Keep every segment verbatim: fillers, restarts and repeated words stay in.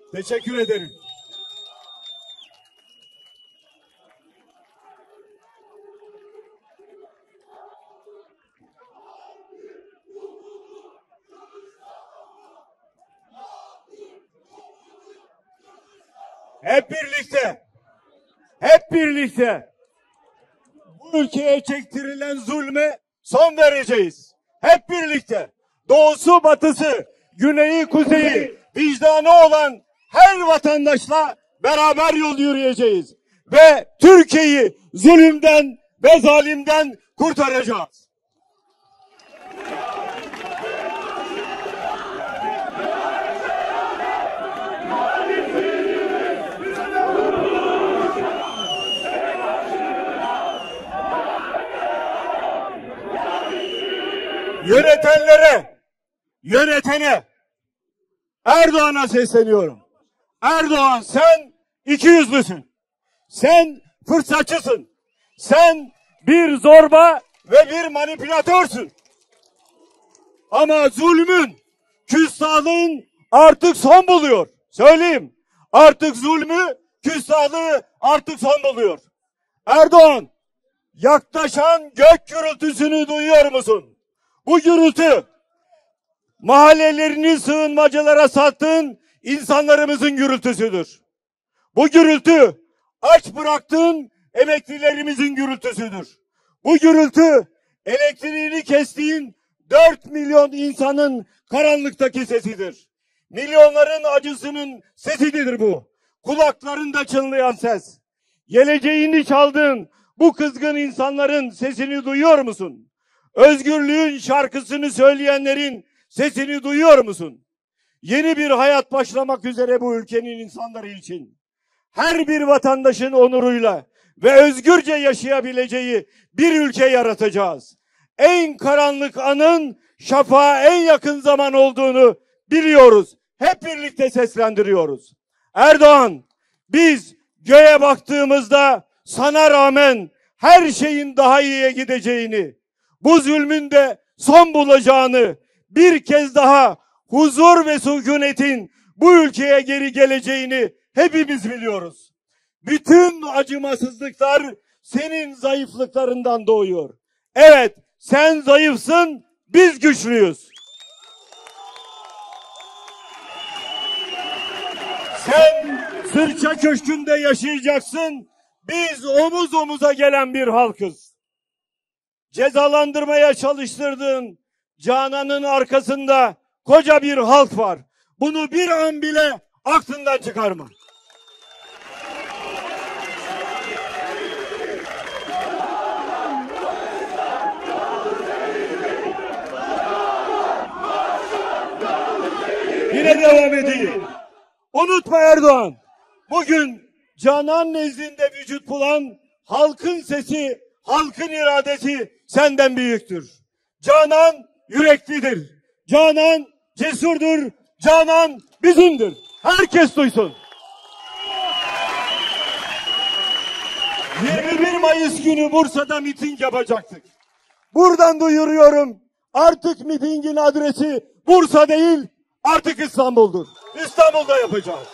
Teşekkür ederim. Hep birlikte, hep birlikte bu ülkeye çektirilen zulme son vereceğiz. Hep birlikte doğusu batısı, güneyi kuzeyi, vicdanı olan her vatandaşla beraber yol yürüyeceğiz. Ve Türkiye'yi zulümden ve zalimden kurtaracağız. Yönetenlere, yönetene, Erdoğan'a sesleniyorum. Erdoğan, sen ikiyüzlüsün. Sen fırsatçısın. Sen bir zorba ve bir manipülatörsün. Ama zulmün, küstahlığın artık son buluyor. Söyleyeyim. Artık zulmü, küstahlığı artık son buluyor. Erdoğan, yaklaşan gök gürültüsünü duyuyor musun? Bu gürültü, mahallelerini sığınmacılara sattığın insanlarımızın gürültüsüdür. Bu gürültü, aç bıraktığın emeklilerimizin gürültüsüdür. Bu gürültü, elektriğini kestiğin dört milyon insanın karanlıktaki sesidir. Milyonların acısının sesidir bu. Kulaklarında çınlayan ses. Geleceğini çaldığın bu kızgın insanların sesini duyuyor musun? Özgürlüğün şarkısını söyleyenlerin sesini duyuyor musun? Yeni bir hayat başlamak üzere bu ülkenin insanları için. Her bir vatandaşın onuruyla ve özgürce yaşayabileceği bir ülke yaratacağız. En karanlık anın şafağa en yakın zaman olduğunu biliyoruz. Hep birlikte seslendiriyoruz. Erdoğan, biz göğe baktığımızda sana rağmen her şeyin daha iyiye gideceğini, bu zulmün de son bulacağını, bir kez daha huzur ve sükunetin bu ülkeye geri geleceğini hepimiz biliyoruz. Bütün acımasızlıklar senin zayıflıklarından doğuyor. Evet, sen zayıfsın, biz güçlüyüz. Sen sırça köşkünde yaşayacaksın, biz omuz omuza gelen bir halkız. Cezalandırmaya çalıştırdığın Canan'ın arkasında koca bir halk var. Bunu bir an bile aklından çıkarma. Yine devam edeyim. Unutma Erdoğan, bugün Canan nezdinde vücut bulan halkın sesi, halkın iradesi senden büyüktür. Canan yüreklidir. Canan cesurdur. Canan bizimdir. Herkes duysun. yirmi bir Mayıs günü Bursa'da miting yapacaktık. Buradan duyuruyorum. Artık mitingin adresi Bursa değil, artık İstanbul'dur. İstanbul'da yapacağız.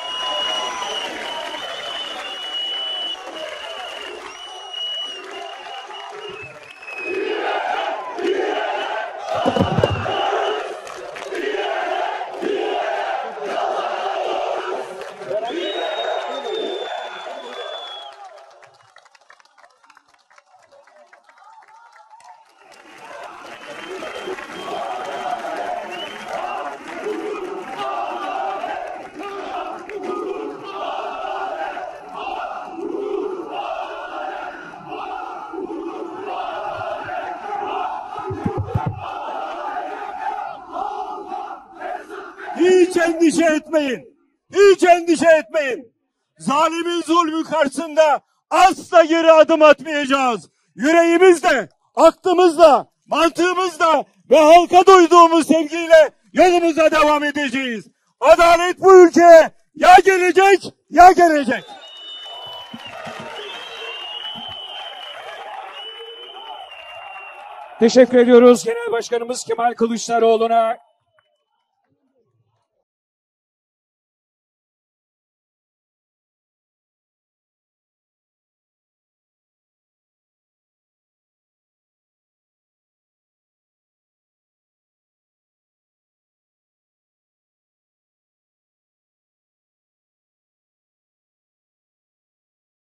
Hiç endişe etmeyin. Hiç endişe etmeyin. Zalimin zulmü karşısında asla geri adım atmayacağız. Yüreğimizle, aklımızla, mantığımızla ve halka duyduğumuz sevgiyle yolumuza devam edeceğiz. Adalet bu ülkeye ya gelecek ya gelecek. Teşekkür ediyoruz Genel Başkanımız Kemal Kılıçdaroğlu'na.